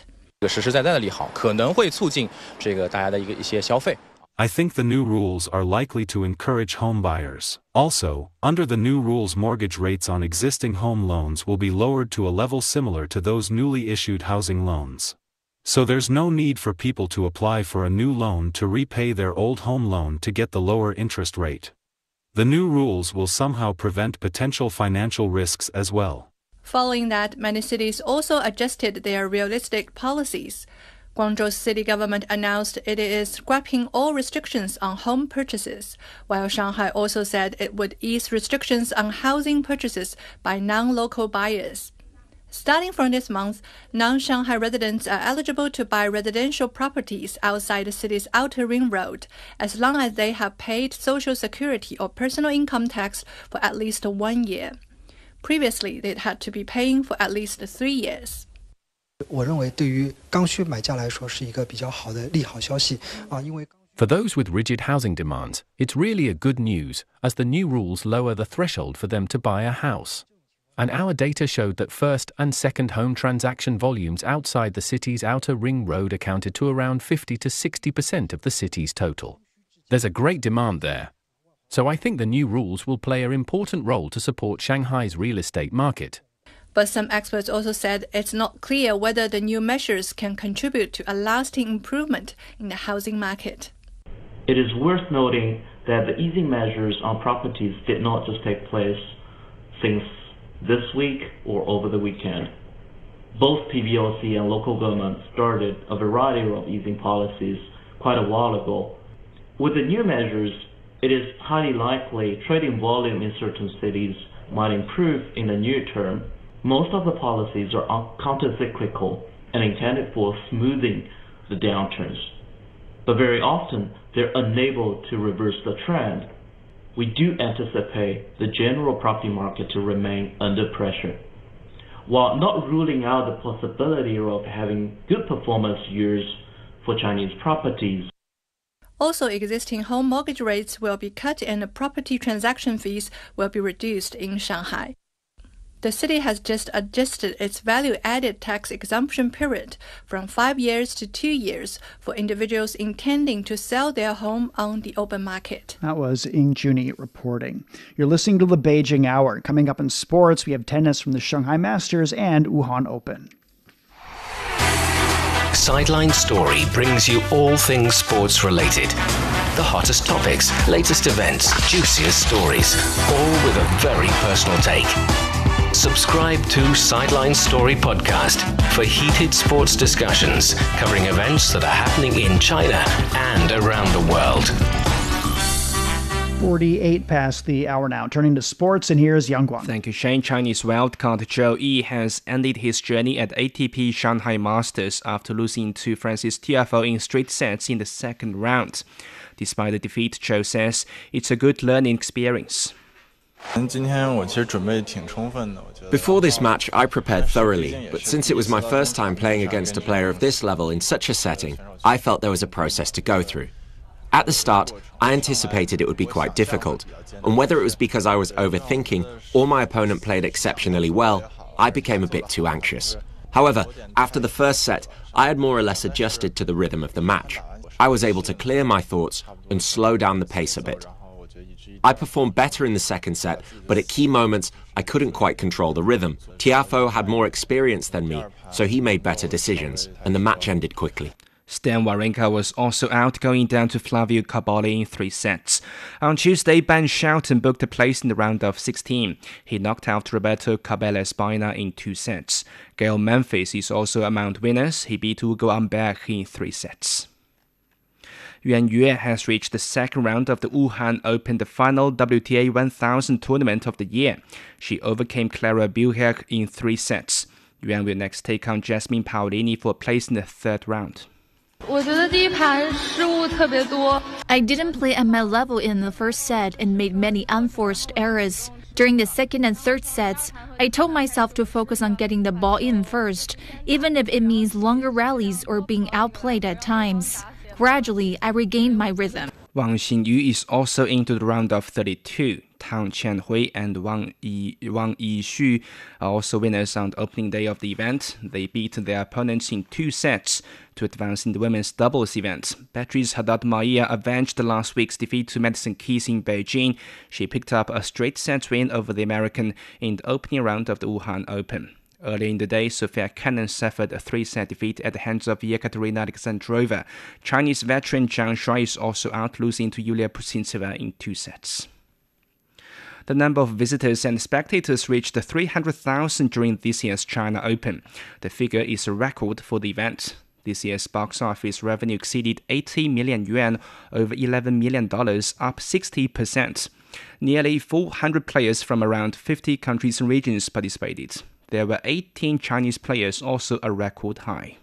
I think the new rules are likely to encourage home buyers. Also, under the new rules, mortgage rates on existing home loans will be lowered to a level similar to those newly issued housing loans. So there's no need for people to apply for a new loan to repay their old home loan to get the lower interest rate. The new rules will somehow prevent potential financial risks as well. Following that, many cities also adjusted their realistic policies. Guangzhou's city government announced it is scrapping all restrictions on home purchases, while Shanghai also said it would ease restrictions on housing purchases by non-local buyers. Starting from this month, non-Shanghai residents are eligible to buy residential properties outside the city's outer ring road, as long as they have paid Social Security or personal income tax for at least 1 year. Previously, they'd had to be paying for at least 3 years. 我认为对于刚需买家来说是一个比较好的利好消息啊，因为 For those with rigid housing demands, it's really a good news, as the new rules lower the threshold for them to buy a house. And our data showed that first and second home transaction volumes outside the city's outer ring road accounted to around 50 to 60% of the city's total. There's a great demand there. So I think the new rules will play an important role to support Shanghai's real estate market. But some experts also said it's not clear whether the new measures can contribute to a lasting improvement in the housing market. It is worth noting that the easing measures on properties did not just take place since this week or over the weekend. Both PBOC and local governments started a variety of easing policies quite a while ago. With the new measures, it is highly likely trading volume in certain cities might improve in the near term. Most of the policies are counter-cyclical and intended for smoothing the downturns. But very often, they're unable to reverse the trend. We do anticipate the general property market to remain under pressure, while not ruling out the possibility of having good performance years for Chinese properties. Also, existing home mortgage rates will be cut and the property transaction fees will be reduced in Shanghai. The city has just adjusted its value-added tax exemption period from 5 years to 2 years for individuals intending to sell their home on the open market. That was Ying Juni reporting. You're listening to the Beijing Hour. Coming up in sports, we have tennis from the Shanghai Masters and Wuhan Open. Sideline Story brings you all things sports related. The hottest topics, latest events, juiciest stories, all with a very personal take. Subscribe to Sideline Story Podcast for heated sports discussions covering events that are happening in China and around the world. 48 past the hour now. Turning to sports, and here's Yang Guang. Thank you, Shane. Chinese wildcard Zhou Yi has ended his journey at ATP Shanghai Masters after losing to Francis Tiafoe in straight sets in the second round. Despite the defeat, Zhou says it's a good learning experience. Before this match, I prepared thoroughly, but since it was my first time playing against a player of this level in such a setting, I felt there was a process to go through. At the start, I anticipated it would be quite difficult, and whether it was because I was overthinking or my opponent played exceptionally well, I became a bit too anxious. However, after the first set, I had more or less adjusted to the rhythm of the match. I was able to clear my thoughts and slow down the pace a bit. I performed better in the second set, but at key moments, I couldn't quite control the rhythm. Tiafoe had more experience than me, so he made better decisions, and the match ended quickly. Stan Wawrinka was also out, going down to Flavio Cobolli in 3 sets. On Tuesday, Ben Shelton booked a place in the round of 16. He knocked out Roberto Cabela Espina in 2 sets. Gael Memphis is also among winners. He beat Ugo Amberg in 3 sets. Yuan Yue has reached the second round of the Wuhan Open, the final WTA 1000 tournament of the year. She overcame Clara Bucher in 3 sets. Yuan will next take on Jasmine Paolini for a place in the third round. I didn't play at my level in the first set and made many unforced errors. During the second and third sets, I told myself to focus on getting the ball in first, even if it means longer rallies or being outplayed at times. Gradually, I regained my rhythm. Wang Xinyu is also into the round of 32. Tang Qianhui and Wang Yixu are also winners on the opening day of the event. They beat their opponents in 2 sets to advance in the women's doubles event. Beatriz Haddad Maia avenged last week's defeat to Madison Keys in Beijing. She picked up a straight set win over the American in the opening round of the Wuhan Open. Earlier in the day, Sofia Kenin suffered a 3-set defeat at the hands of Yekaterina Alexandrova. Chinese veteran Zhang Shuai is also out, losing to Yulia Pusintseva in 2 sets. The number of visitors and spectators reached 300,000 during this year's China Open. The figure is a record for the event. This year's box office revenue exceeded 80 million yuan, over $11 million, up 60%. Nearly 400 players from around 50 countries and regions participated. There were 18 Chinese players, also a record high.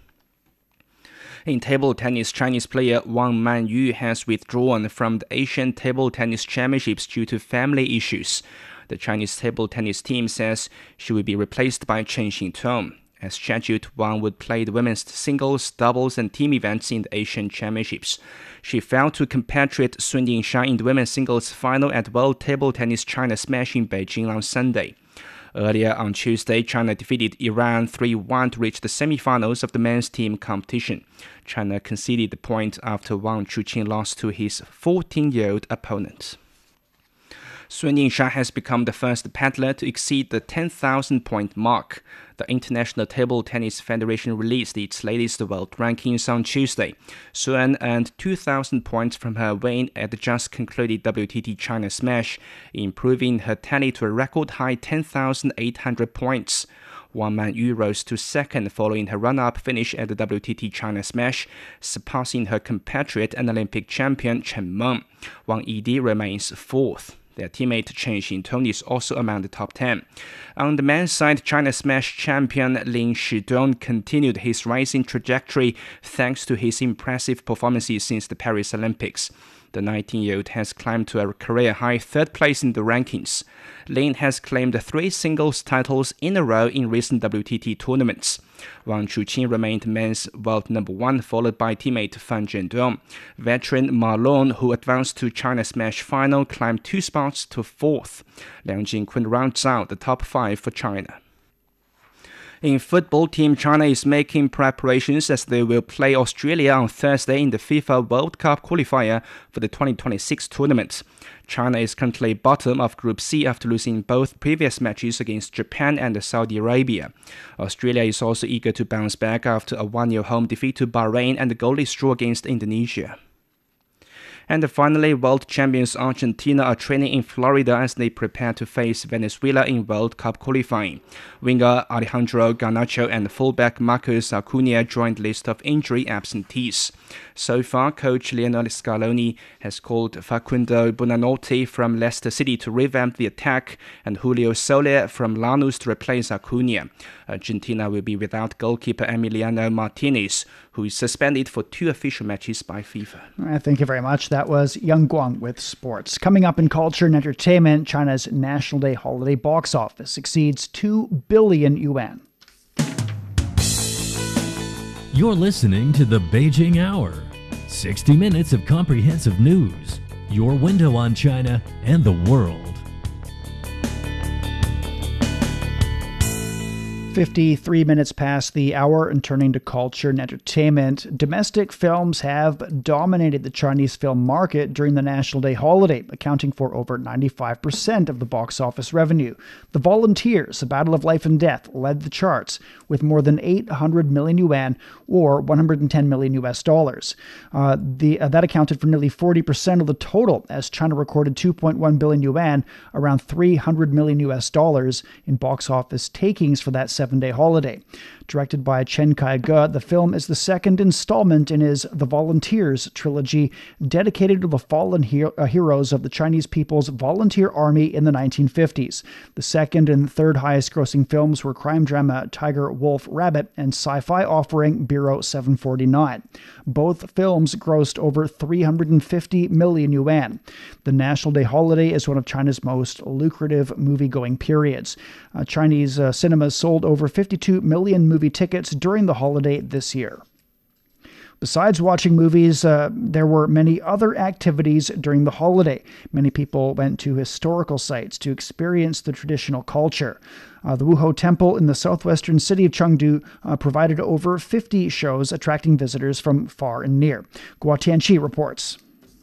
In table tennis, Chinese player Wang Manyu has withdrawn from the Asian Table Tennis Championships due to family issues. The Chinese table tennis team says she will be replaced by Chen Xingtong. As scheduled, Wang would play the women's singles, doubles, and team events in the Asian Championships. She fell to compatriot Sun Yingshan in the women's singles final at World Table Tennis China Smash in Beijing on Sunday. Earlier on Tuesday, China defeated Iran 3-1 to reach the semi-finals of the men's team competition. China conceded the point after Wang Chuqin lost to his 14-year-old opponent. Sun Yingshan has become the first paddler to exceed the 10,000-point mark. The International Table Tennis Federation released its latest world rankings on Tuesday. Sun earned 2,000 points from her win at the just concluded WTT China Smash, improving her tally to a record high 10,800 points. Wang Manyu rose to second following her run-up finish at the WTT China Smash, surpassing her compatriot and Olympic champion Chen Meng. Wang Yidi remains fourth. Their teammate Chen Xingtong is also among the top 10. On the men's side, China Smash champion Lin Shidong continued his rising trajectory thanks to his impressive performances since the Paris Olympics. The 19-year-old has climbed to a career-high 3rd place in the rankings. Lin has claimed 3 singles titles in a row in recent WTT tournaments. Wang Chuqin remained men's world number 1, followed by teammate Fan Zhendong. Veteran Ma Long, who advanced to China Smash final, climbed 2 spots to 4th. Liang Jinqun rounds out the top 5 for China. In football, Team China is making preparations as they will play Australia on Thursday in the FIFA World Cup qualifier for the 2026 tournament. China is currently bottom of Group C after losing both previous matches against Japan and Saudi Arabia. Australia is also eager to bounce back after a 1-0 home defeat to Bahrain and a goalless draw against Indonesia. And finally, world champions Argentina are training in Florida as they prepare to face Venezuela in World Cup qualifying. Winger Alejandro Garnacho and fullback Marcos Acuna joined the list of injury absentees. So far, coach Lionel Scaloni has called Facundo Buonanotte from Leicester City to revamp the attack and Julio Soler from Lanús to replace Acuna. Argentina will be without goalkeeper Emiliano Martinez, who is suspended for 2 official matches by FIFA. Thank you very much. That was Yang Guang with sports. Coming up in culture and entertainment, China's National Day holiday box office exceeds 2 billion yuan. You're listening to the Beijing Hour, 60 minutes of comprehensive news, your window on China and the world. 53 minutes past the hour and turning to culture and entertainment. Domestic films have dominated the Chinese film market during the National Day holiday, accounting for over 95% of the box office revenue. The Volunteers, A Battle of Life and Death, led the charts with more than 800 million yuan or $110 million US. That accounted for nearly 40% of the total as China recorded 2.1 billion yuan, around $300 million US in box office takings for that 7-day holiday. Directed by Chen Kai-ge, the film is the second installment in his The Volunteers trilogy, dedicated to the fallen heroes of the Chinese People's Volunteer Army in the 1950s. The second and third highest grossing films were crime drama Tiger, Wolf, Rabbit and sci-fi offering Bureau 749. Both films grossed over 350 million yuan. The National Day holiday is one of China's most lucrative movie-going periods. Chinese cinemas sold over 52 million movie tickets during the holiday this year. Besides watching movies, there were many other activities during the holiday. Many people went to historical sites to experience the traditional culture. The Wuho Temple in the southwestern city of Chengdu provided over 50 shows, attracting visitors from far and near. Guo Tianqi reports.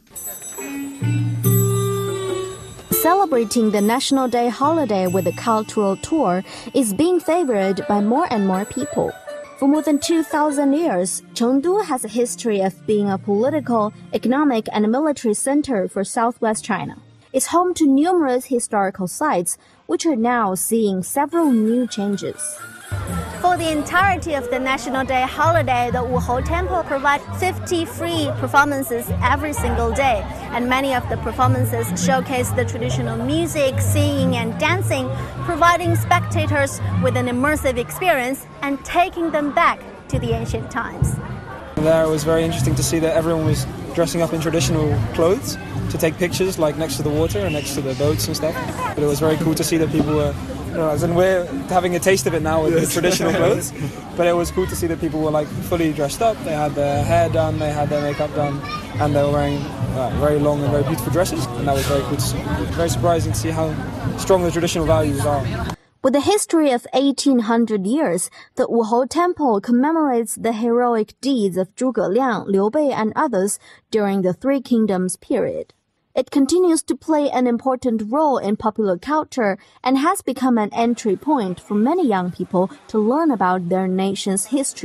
Celebrating the National Day holiday with a cultural tour is being favored by more and more people. For more than 2,000 years, Chengdu has a history of being a political, economic, and military center for southwest China. It's home to numerous historical sites, which are now seeing several new changes. For the entirety of the National Day holiday, the Wuho Temple provides 50 free performances every single day, and many of the performances showcase the traditional music, singing, and dancing, providing spectators with an immersive experience and taking them back to the ancient times. There it was very interesting to see that everyone was dressing up in traditional clothes to take pictures, like next to the water and next to the boats and stuff. But it was very cool to see that people were, as in we're having a taste of it now with the traditional clothes, but it was cool to see that people were like fully dressed up. They had their hair done, they had their makeup done, and they were wearing very long and very beautiful dresses, and that was very cool to see. Very surprising to see how strong the traditional values are. With a history of 1,800 years, the Wuho Temple commemorates the heroic deeds of Zhuge Liang, Liu Bei, and others during the Three Kingdoms period. It continues to play an important role in popular culture and has become an entry point for many young people to learn about their nation's history.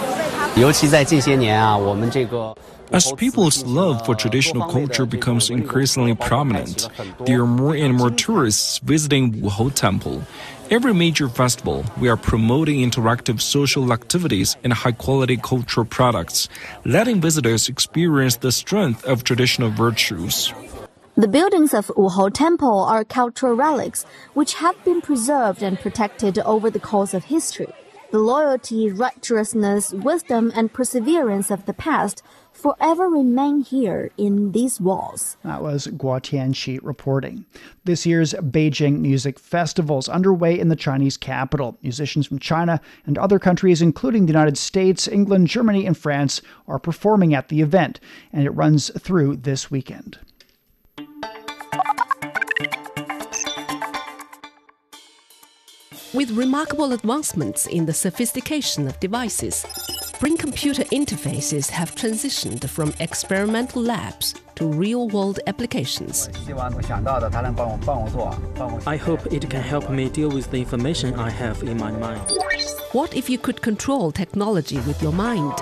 As people's love for traditional culture becomes increasingly prominent, there are more and more tourists visiting Wuho Temple. Every major festival, we are promoting interactive social activities and high-quality cultural products, letting visitors experience the strength of traditional virtues. The buildings of Wuho Temple are cultural relics which have been preserved and protected over the course of history. The loyalty, righteousness, wisdom, and perseverance of the past forever remain here in these walls. That was Guo Tianqi reporting. This year's Beijing Music Festival is underway in the Chinese capital. Musicians from China and other countries, including the United States, England, Germany, and France, are performing at the event, and it runs through this weekend. With remarkable advancements in the sophistication of devices, brain-computer interfaces have transitioned from experimental labs to real-world applications. I hope it can help me deal with the information I have in my mind. What if you could control technology with your mind?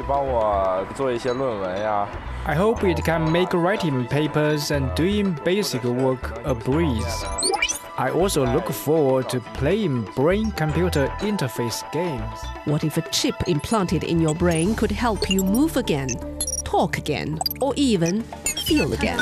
I hope it can make writing papers and doing basic work a breeze. I also look forward to playing brain-computer interface games. What if a chip implanted in your brain could help you move again, talk again, or even feel again?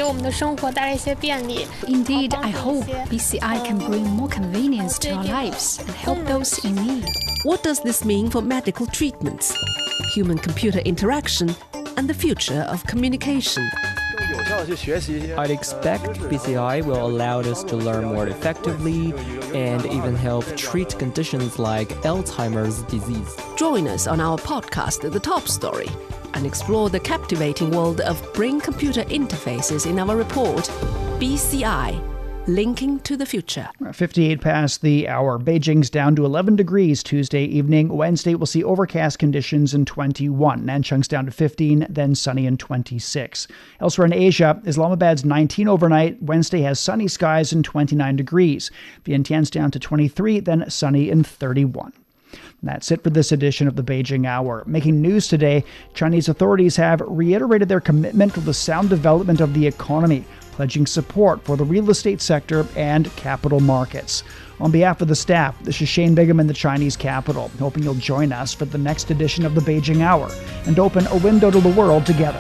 Indeed, I hope BCI can bring more convenience to our lives and help those in need. What does this mean for medical treatments, human-computer interaction, and the future of communication? I'd expect BCI will allow us to learn more effectively and even help treat conditions like Alzheimer's disease. Join us on our podcast, The Top Story, and explore the captivating world of brain-computer interfaces in our report, BCI, Linking to the Future. 58 past the hour. Beijing's down to 11 degrees Tuesday evening. Wednesday we'll see overcast conditions and 21. Nanchang's down to 15, then sunny and 26. Elsewhere in Asia, Islamabad's 19 overnight. Wednesday has sunny skies and 29 degrees. Vientiane's down to 23, then sunny and 31. That's it for this edition of the Beijing Hour. Making news today, Chinese authorities have reiterated their commitment to the sound development of the economy, pledging support for the real estate sector and capital markets. On behalf of the staff, this is Shane Bigham in the Chinese capital, hoping you'll join us for the next edition of the Beijing Hour and open a window to the world together.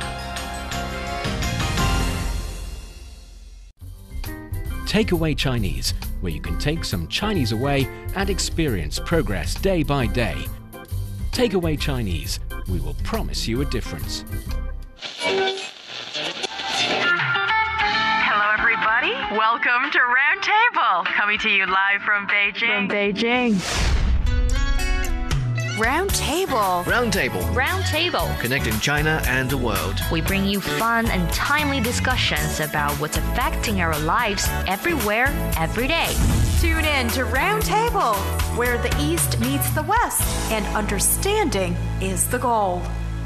Takeaway Chinese, where you can take some Chinese away and experience progress day by day. Takeaway Chinese, we will promise you a difference. Welcome to Roundtable, coming to you live from Beijing. Round Table. Round Table. Round Table. Connecting China and the world. We bring you fun and timely discussions about what's affecting our lives everywhere, every day. Tune in to Round Table, where the East meets the West and understanding is the goal.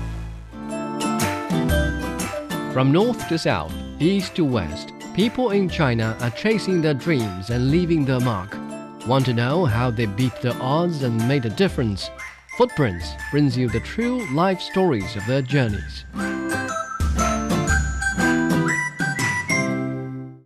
From north to south, east to west, people in China are chasing their dreams and leaving their mark. Want to know how they beat the odds and made a difference? Footprints brings you the true life stories of their journeys.